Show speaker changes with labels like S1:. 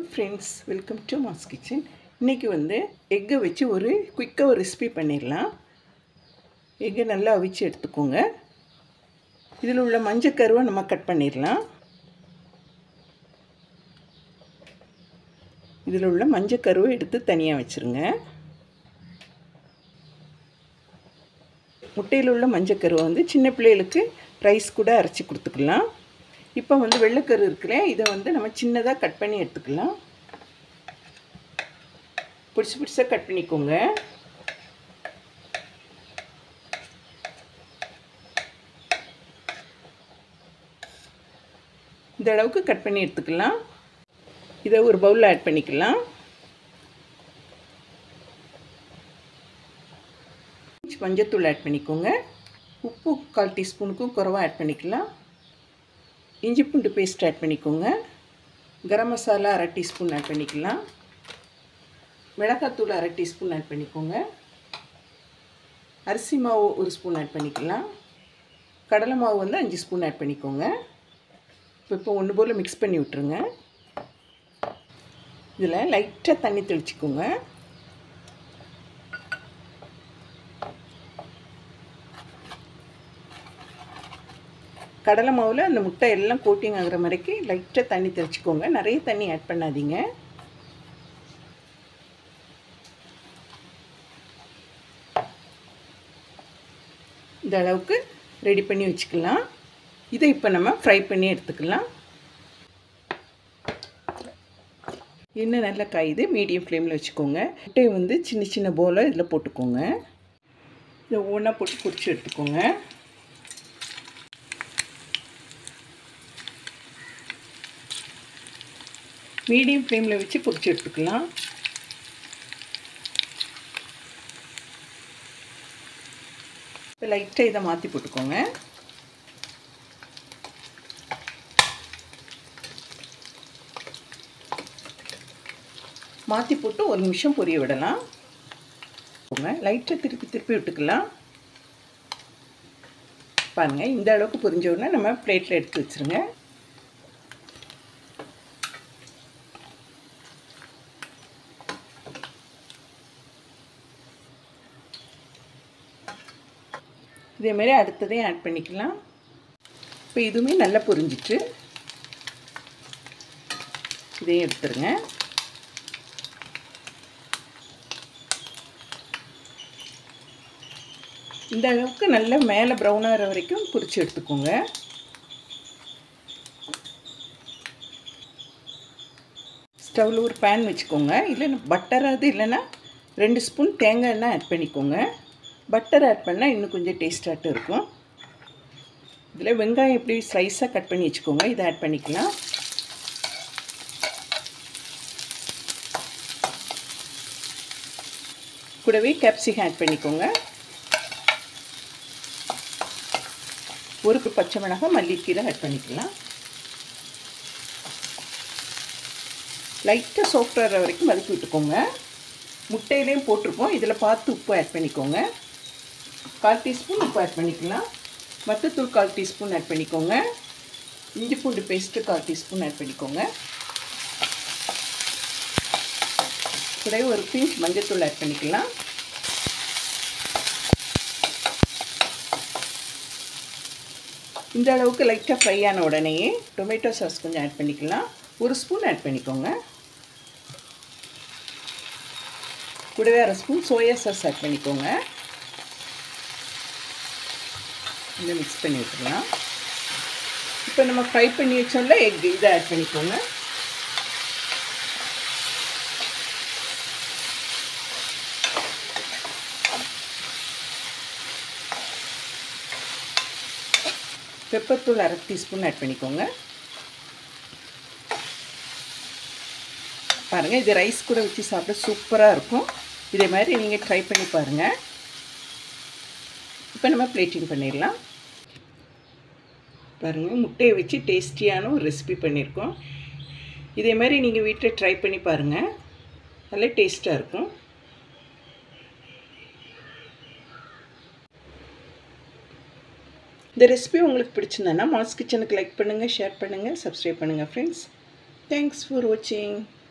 S1: Friends, welcome to mass kitchen. இன்றைக்கி எக்கை வச்சு ஒரு குயிக்காக ஒரு ரெசிபி பண்ணிடலாம். எக்கை நல்லா அவிச்சு எடுத்துக்கோங்க. இதில் உள்ள மஞ்சக்கருவை நம்ம கட் பண்ணிடலாம். இதில் உள்ள மஞ்சக்கருவை எடுத்து தனியாக வச்சுருங்க. முட்டையில் உள்ள மஞ்சக்கருவை சின்ன பிள்ளைகளுக்கு ரைஸ் கூட அரைச்சி கொடுத்துக்கலாம். இப்போ வெள்ளைக்கரு இருக்குல்ல, இதை நம்ம சின்னதாக கட் பண்ணி எடுத்துக்கலாம். பிடிச்சி பிடிச்சா கட் பண்ணிக்கோங்க. இந்த அளவுக்கு கட் பண்ணி எடுத்துக்கலாம். இதை ஒரு பவுலில் ஆட் பண்ணிக்கலாம். மஞ்சத்தூள் ஆட் பண்ணிக்கோங்க. உப்பு 1/4 டீஸ்பூனுக்கும் குறைவாக ஆட் பண்ணிக்கலாம். இஞ்சி பூண்டு பேஸ்ட் ஆட் பண்ணிக்கோங்க. கரம் மசாலா 1/2 டீஸ்பூன் ஆட் பண்ணிக்கலாம். மிளகாத்தூள் 1/2 டீஸ்பூன் ஆட் பண்ணிக்கோங்க. அரிசி மாவு 1 ஸ்பூன் ஆட் பண்ணிக்கலாம். கடலை மாவு 5 ஸ்பூன் ஆட் பண்ணிக்கோங்க. இப்போ ஒன்று போல் மிக்ஸ் பண்ணி விட்டுருங்க. இதில் லைட்டாக தண்ணி தெளிச்சிக்கோங்க. கடலை மாவில் அந்த முட்டை எல்லாம் கோட்டிங் ஆகிற மாதிரிக்கு லைட்டாக தண்ணி தெளிச்சிக்கோங்க. நிறைய தண்ணி ஆட் பண்ணாதீங்க. இந்த அளவுக்கு ரெடி பண்ணி வச்சுக்கலாம். இதை இப்போ நம்ம ஃப்ரை பண்ணி எடுத்துக்கலாம். எண்ணெய் நல்லா காயுது. மீடியம் ஃப்ளேமில் வச்சுக்கோங்க. முட்டையை சின்ன சின்ன போலாக இதில் போட்டுக்கோங்க. இதை ஒவ்வொன்றா போட்டு பொரிச்சு எடுத்துக்கோங்க. மீடியம் ஃப்ளேமில் வச்சு பொரிச்சு எடுத்துக்கலாம். இப்போ லைட்டாக இதை மாற்றி போட்டுக்கோங்க. மாற்றி போட்டு 1 நிமிஷம் பொரிய விடலாம். லைட்டாக திருப்பி விட்டுக்கலாம். பாருங்கள், இந்த அளவுக்கு பொரிஞ்ச உடனே நம்ம பிளேட்டில் எடுத்து வச்சுருங்க. இதேமாரி அடுத்ததையும் ஆட் பண்ணிக்கலாம். இப்போ இதுவுமே நல்லா பொரிஞ்சிட்டு இதையும் எடுத்துருங்க. இந்த அளவுக்கு நல்லா மேலே ப்ரௌன் ஆகிற வரைக்கும் பொரிச்சு எடுத்துக்கோங்க. ஸ்டவ்வில் ஒரு பேன் வச்சுக்கோங்க. இல்லைன்னா பட்டராது, இல்லைன்னா 2 ஸ்பூன் தேங்காய் எண்ணெய் ஆட் பண்ணிக்கோங்க. பட்டர் ஆட் பண்ணால் இன்னும் கொஞ்சம் டேஸ்டாகட்டும் இருக்கும். இதில் வெங்காயம் எப்படி ஸ்லைஸாக கட் பண்ணி வச்சுக்கோங்க. இதை ஆட் பண்ணிக்கலாம். கூடவே கேப்சிகம் ஆட் பண்ணிக்கோங்க. ஒரு பச்சை மிளகாய், மல்லிக்கீரை ஆட் பண்ணிக்கலாம். லைட்டாக சாஃப்டாகிற வரைக்கும் வதக்கி விட்டுக்கோங்க. முட்டையிலையும் போட்டிருப்போம். இதில் பார்த்து உப்பு ஆட் பண்ணிக்கோங்க. 1/4 டீஸ்பூன் உப்பு ஆட் பண்ணிக்கலாம். மத்தத்தூள் 1/4 டீஸ்பூன் ஆட் பண்ணிக்கோங்க. இஞ்சி பூண்டு பேஸ்ட்டு 1/4 டீஸ்பூன் ஆட் பண்ணிக்கோங்க. கூடவே ஒரு பிஞ்ச் மஞ்சத்தூள் ஆட் பண்ணிக்கலாம். இந்த அளவுக்கு லைட்டாக ஃப்ரை ஆன உடனேயே டொமேட்டோ சாஸ் கொஞ்சம் ஆட் பண்ணிக்கலாம். 1 ஸ்பூன் ஆட் பண்ணிக்கோங்க. கூடவே 1/2 ஸ்பூன் சோயா சாஸ் ஆட் பண்ணிக்கோங்க. இதை மிக்ஸ் பண்ணி விட்டுக்கலாம். இப்போ நம்ம ஃப்ரை பண்ணி வச்சோம்ல எக், இதை ஆட் பண்ணிக்கோங்க. பெப்பர் தூள் 1/2 டீஸ்பூன் ஆட் பண்ணிக்கோங்க. பாருங்கள், இது ரைஸ் கூட வச்சு சாப்பிட சூப்பராக இருக்கும். இதே மாதிரி நீங்கள் ட்ரை பண்ணி பாருங்கள். இப்போ நம்ம பிளேட்டிங் பண்ணிடலாம். பாருங்கள், முட்டையை வச்சு டேஸ்டியான ஒரு ரெசிபி பண்ணியிருக்கோம். இதே மாதிரி நீங்கள் வீட்டில் ட்ரை பண்ணி பாருங்கள். நல்ல டேஸ்ட்டாக இருக்கும். இந்த ரெசிபி உங்களுக்கு பிடிச்சிருந்தா மாஸ் கிச்சனுக்கு லைக் பண்ணுங்கள், ஷேர் பண்ணுங்கள், சப்ஸ்கிரைப் பண்ணுங்கள் ஃப்ரெண்ட்ஸ். தேங்க்ஸ் ஃபார் வாட்சிங்.